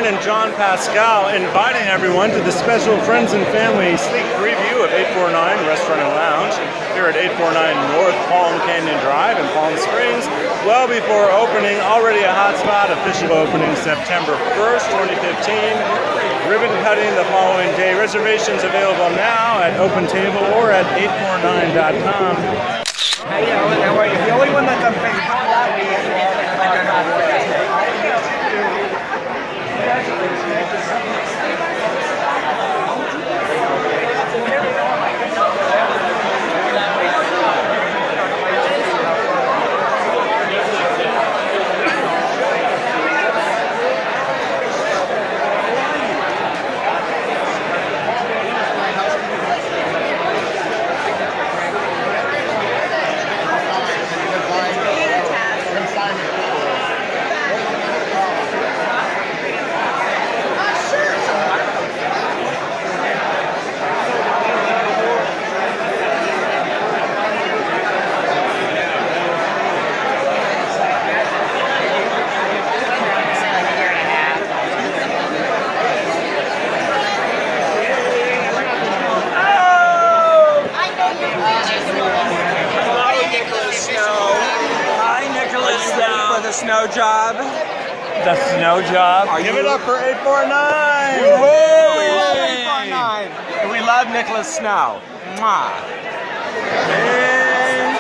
Rhine John Paschal inviting everyone to the special Friends and Family sneak preview of 849 Restaurant and Lounge here at 849 North Palm Canyon Drive in Palm Springs. Well before opening, already a hot spot, official opening September 1st, 2015. Ribbon cutting the following day. Reservations available now at OpenTable or at 849.com. Hey, how are you? The only one that's on Facebook. The snow job. The snow job. Give it up for 849. We love 849. And we love Nicholas Snow. Mwah. Hey.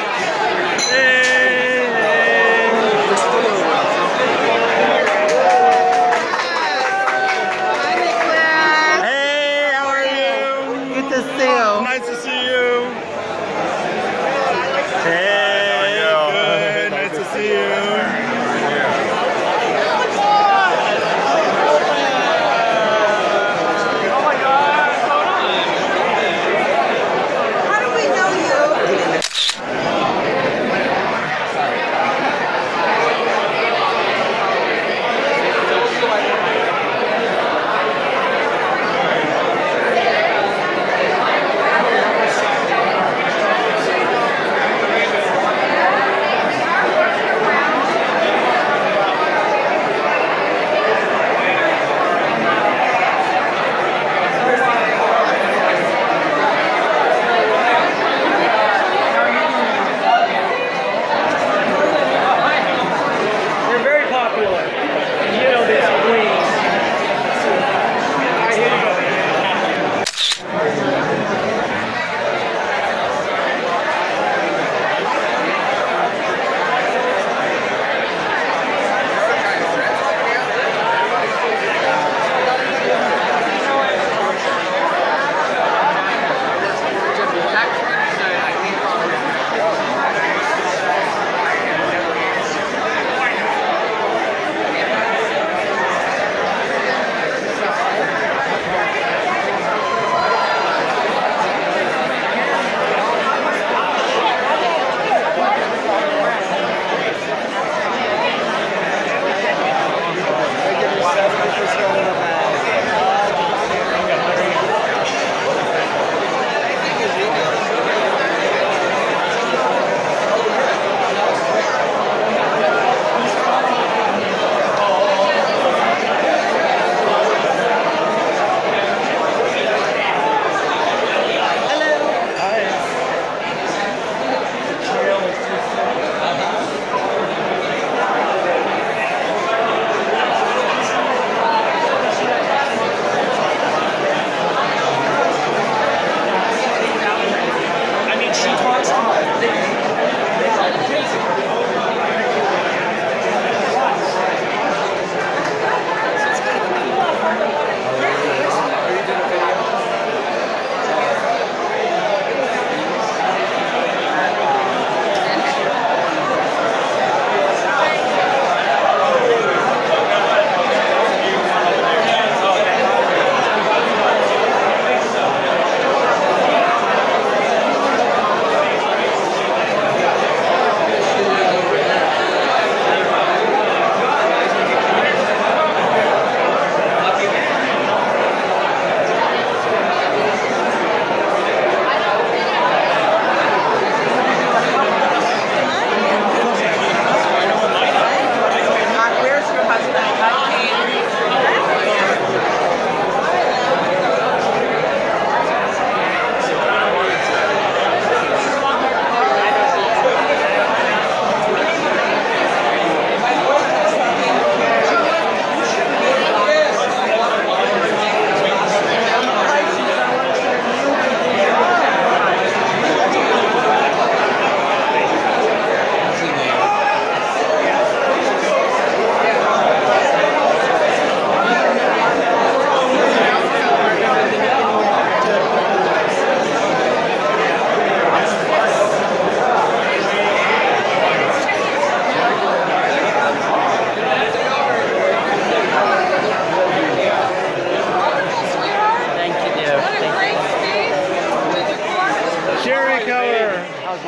Hey, how are you? Good to see you. Nice to see you. Hey, good. Nice to see you.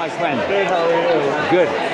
my friend. Dave, how are you? Good.